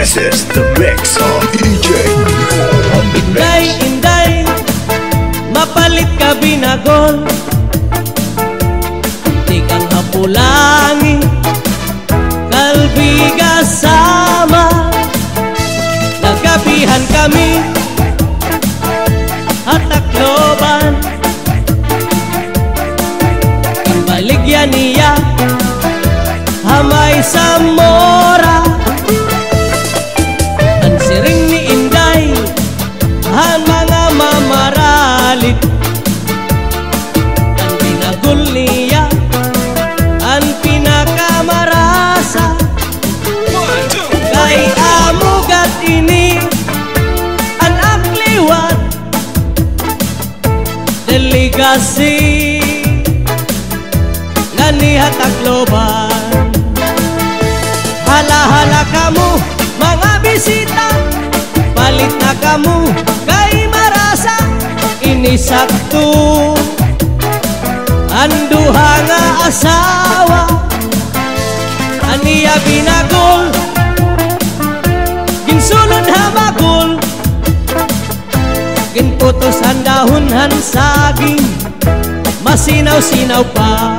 This is the mix of DJ Nico on the Inday, mix. inday, mapalit ka binagol. Di kang hapulangi, kalbiga sama. Nagabihan kami, hatakloban. Baligyan niya, hamay sa mora. Ang siring ni Inday, ang mga mamaralit. Ang binagul niya, ang pinakamarasa. Kay amugat ini, ang akliwat, delegasi ganihat Tacloban. Hala-hala kamu mga bisita, palit na kamu kay marasa. Inisakto anduha nga asawa, aniya binagol, ginsulod habagol, ginputos ang dahon saging, masinaw-sinaw pa.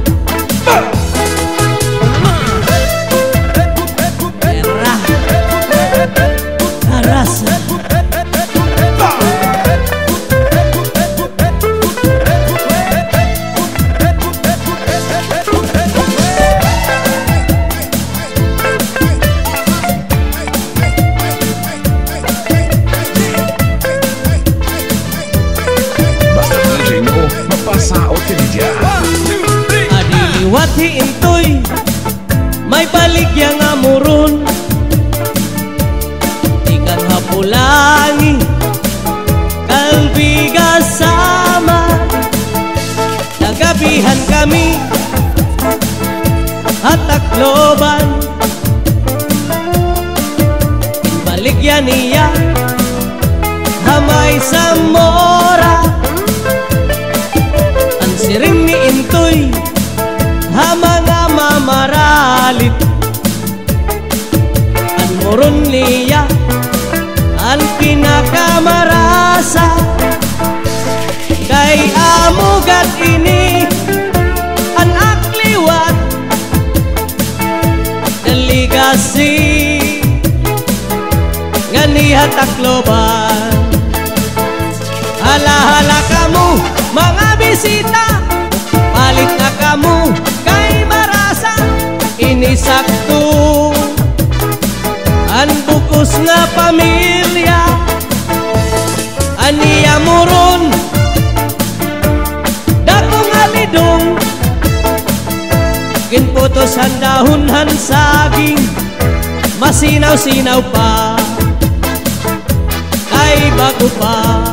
Rasa Basta DJ Nico, mapasaot ka ni Diyan. adiliwat hiintoy, may baligya nga muron. Di kang hapulangi, kalbiga sama. Nagabihan kami, hatakloban. Baligya niya, hamay sa mora. Ang siring ni Intoy, mga mamaralit. Ang moron niya, ang pinakamarasa. Kay amugat ini, ang akliwat, delegasi ganihat Tacloban. Hala-hala kamu mga bisita, palit na kamu kay marasa. Inisakto ang bukos nga pamilya, aniya muron, dakong alidong, ginputos ang dahon saging, masinaw-sinaw pa, kay bago pa.